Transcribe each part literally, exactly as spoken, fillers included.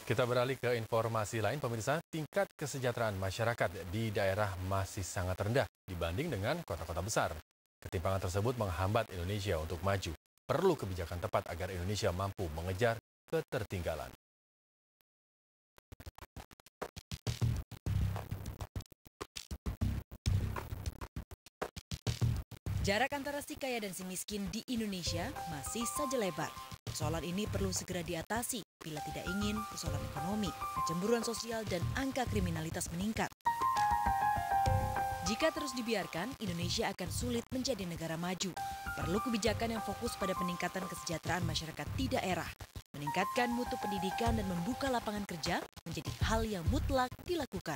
Kita beralih ke informasi lain, pemirsa. Tingkat kesejahteraan masyarakat di daerah masih sangat rendah dibanding dengan kota-kota besar. Ketimpangan tersebut menghambat Indonesia untuk maju. Perlu kebijakan tepat agar Indonesia mampu mengejar ketertinggalan. Jarak antara si kaya dan si miskin di Indonesia masih saja lebar. Persoalan ini perlu segera diatasi bila tidak ingin persoalan ekonomi, kecemburuan sosial, dan angka kriminalitas meningkat. Jika terus dibiarkan, Indonesia akan sulit menjadi negara maju. Perlu kebijakan yang fokus pada peningkatan kesejahteraan masyarakat di daerah, meningkatkan mutu pendidikan dan membuka lapangan kerja menjadi hal yang mutlak dilakukan.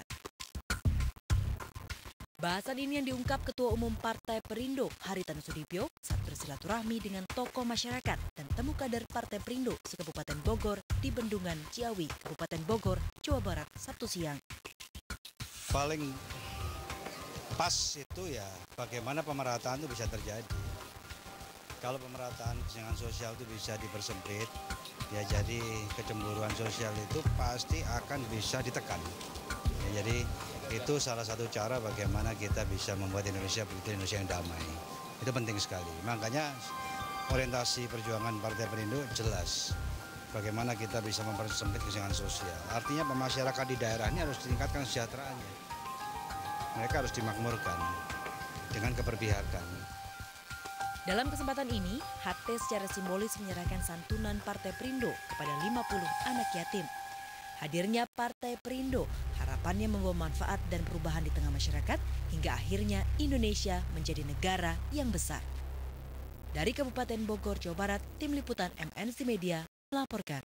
Bahasan ini yang diungkap Ketua Umum Partai Perindo, Haritanu Sudibyo, saat bersilaturahmi dengan tokoh masyarakat dan temu kader Partai Perindo se-Kabupaten Bogor di Bendungan Ciawi, Kabupaten Bogor, Jawa Barat, Sabtu siang. Paling pas itu ya bagaimana pemerataan itu bisa terjadi. Kalau pemerataan kesenjangan sosial itu bisa dipersempit, ya jadi kecemburuan sosial itu pasti akan bisa ditekan. Ya, jadi itu salah satu cara bagaimana kita bisa membuat Indonesia begitu Indonesia yang damai. Itu penting sekali. Makanya orientasi perjuangan Partai Perindo jelas. Bagaimana kita bisa mempersempit kesenjangan sosial. Artinya masyarakat di daerah ini harus ditingkatkan kesejahteraannya. Mereka harus dimakmurkan dengan keberpihakan. Dalam kesempatan ini, H T secara simbolis menyerahkan santunan Partai Perindo kepada lima puluh anak yatim. Hadirnya Partai Perindo harapannya membawa manfaat dan perubahan di tengah masyarakat hingga akhirnya Indonesia menjadi negara yang besar. Dari Kabupaten Bogor, Jawa Barat, Tim Liputan M N C Media melaporkan.